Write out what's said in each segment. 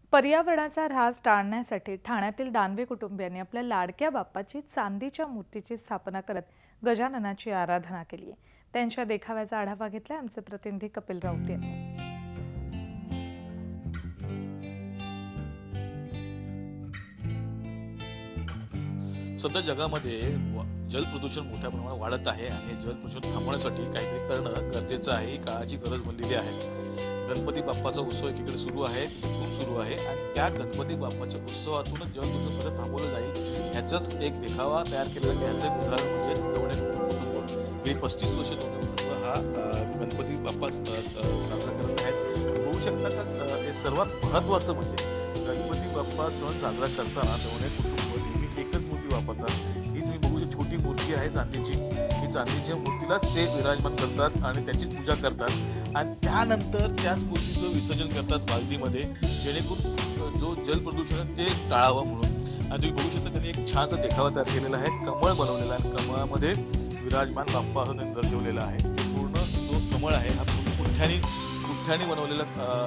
पर्यावरणाचा ऱ्हास टाळण्यासाठी ठाण्यातील दानवे कुटुंबियांनी आपल्या लाडक्या बाप्पाची चांदीच्या मूर्तीची स्थापना करत गजाननाची आराधना केली आहे। त्यांच्या देखाव्याचा आढावा घेतला आमचे प्रतिनिधी कपिल राऊत यांनी। सध्या जगामध्ये जल प्रदूषण मोठ्या प्रमाणात वाढत आहे आणि जल प्रदूषण थांबवण्यासाठी काहीतरी करणं गरजेचं आहे। काळाची गरज बनलेली आहे। गणपती बाप्पाचा उत्सव एकीकडे सुरू आहे, सुरू आहे आणि त्या गणपती बाप्पाच्या उत्सवातूनच जल प्रदूषण कसं थांबवलं जाईल याचाच एक देखावा तयार केलेला आहे। याचं एक उदाहरण म्हणजे दवणे कुटुंब गेली 35 वर्ष दवणे कुटुंब हा गणपती बाप्पा साजरा करत आहेत। बघू शकता का हे सर्वात महत्त्वाचं म्हणजे गणपती बाप्पा सण साजरा करताना दवणे कुटुंब नेहमी एकच मूर्ती वापरतात। ही तुम्ही बघू शकता छोटी मूर्ती आहे चांदीची। ही चांदीच्या मूर्तीलाच ते विराजमान करतात आणि त्याची पूजा करतात आणि त्यानंतर त्याच मूर्तीचं विसर्जन करतात बालदीमध्ये, जेणेकरून जो जल प्रदूषण ते टाळावं म्हणून। आणि तुम्ही बघू शकता त्यांनी एक छानसा देखावा तयार केलेला आहे, कमळ बनवलेला आहे। कमळामध्ये विराजमान बाप्पा असं त्यांनी दर्शवलेला आहे। पूर्ण जो कमळ आहे हा पुठ्ठ्याने बनवलेला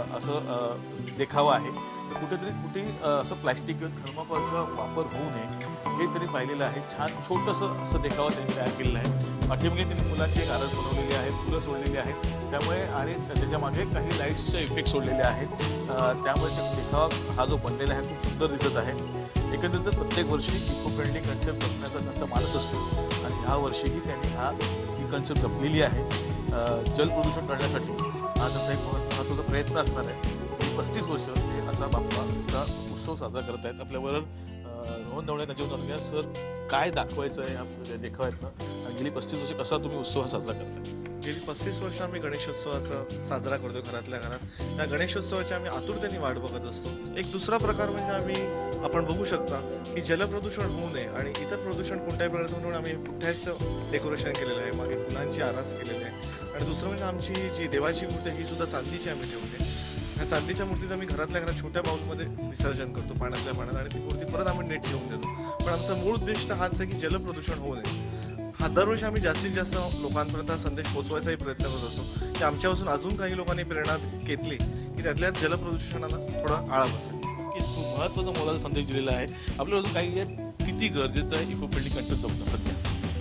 असं देखावा आहे। कुठे असं प्लॅस्टिक किंवा थर्माकोलचा वापर होऊ नये हे तरी पाहिलेलं आहे। छान छोटंसं असं देखावा त्यांनी तयार केलेला आहे। पाठीमागे त्यांनी फुलाची एक आरस बनवलेली आहे, फुलं सोडलेली आहेत त्यामुळे, आणि त्याच्या मागे काही लाईट्सचे इफेक्ट सोडलेले आहेत। त्यामुळे देखावा हा जो बनलेला आहे खूप सुंदर दिसत आहे। एकंदरीत प्रत्येक वर्षी इको फ्रेंडली कन्सेप्ट जपण्याचा त्यांचा मानस असतो आणि ह्या वर्षीही त्यांनी ही कन्सेप्ट जपलेली आहे। जल प्रदूषण टाळण्यासाठी हा त्यांचा एक महत्त्वाचा प्रयत्न असणार आहे। 35 वर्ष हे असा बाप्पाचा उत्सव साजरा करत आहेत। आपल्यावर रोहन दवणे नजर सर काय दाखवायचं आहे या देखाव्यातनं आणि गेली 35 वर्ष कसा तुम्ही उत्सव हा साजरा करताय? गेली 35 वर्ष आम्ही गणेशोत्सवाचा साजरा करतो घरातल्या घरात। या गणेशोत्सवाची आम्ही आतुरतेने वाट बघत असतो। एक दुसरा प्रकार म्हणजे आपण बघू शकता की जलप्रदूषण होऊ नये आणि इतर प्रदूषण कोणत्याही प्रकारचं म्हणून आम्ही पुठ्ठ्याचं डेकोरेशन केलेलं आहे, मागे फुलांची आरास केलेली आहे। आणि दुसरं म्हणजे आमची जी देवाची मूर्ती आहे ही सुद्धा चांदीची आम्ही ठेवली आहे। ह्या चांदीच्या मूर्तीचं आम्ही घरातल्या घरात छोट्या बाउलमध्ये विसर्जन करतो पाण्यातल्या पाण्यात आणि ती मूर्ती परत आम्ही नीट ठेवून देतो। पण आमचं मूळ उद्दिष्ट हाच आहे की जलप्रदूषण होऊ नये। हा दरवर्षी आम्ही जास्तीत जास्त लोकांपर्यंत हा संदेश पोहोचवायचाही प्रयत्न करत असतो की आमच्यापासून अजून काही लोकांनी प्रेरणा घेतली की त्यातल्या जलप्रदूषणाला थोडा आळा बसेल। खूप महत्त्वाचा मोलाचा संदेश दिलेला आहे। आपल्याला अजून काही किती गरजेचं आहे इको फ्रेंडली कन्सेप्ट जपणं सध्या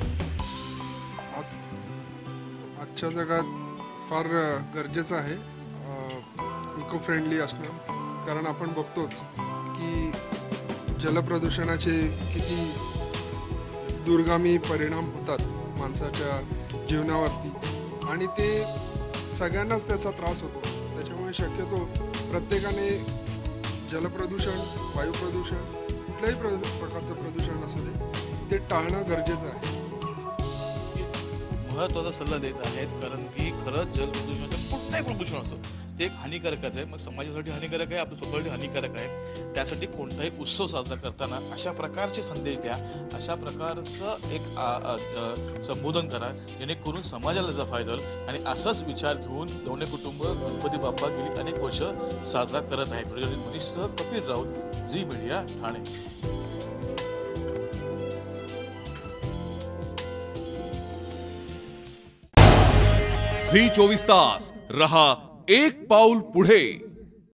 आजच्या जगात फार गरजेचं आहे इको फ्रेंडली असणं। कारण आपण बघतोच की जलप्रदूषणाचे किती दूरगामी परिणाम होतात माणसाच्या जीवनावरती आणि ते सगळ्यांनाच त्याचा त्रास होतो। त्याच्यामुळे शक्यतो प्रत्येकाने जलप्रदूषण, वायू प्रदूषण, कुठल्याही प्रकारचं प्रदूषण असू दे ते टाळणं गरजेचं आहे। महत्त्वाचा सल्ला देत आहेत, कारण की खरंच जल प्रदूषणाचं कुठलंही प्रदूषण असतं ते एक हानिकारकच आहे। मग समाजासाठी हानिकारक आहे, आपल्या स्वतःसाठी हानिकारक आहे। त्यासाठी कोणताही उत्सव साजरा करताना अशा प्रकारचे संदेश द्या, अशा प्रकारचं एक संबोधन करा जेणेकरून समाजाला त्याचा फायदा होईल। आणि असाच विचार घेऊन दवणे कुटुंब गणपती बाप्पा गेली अनेक वर्ष साजरा करत आहे। मनीष कपिल राऊत, झी मीडिया, ठाणे। झी 24 तास रहा एक पाऊल पुढे।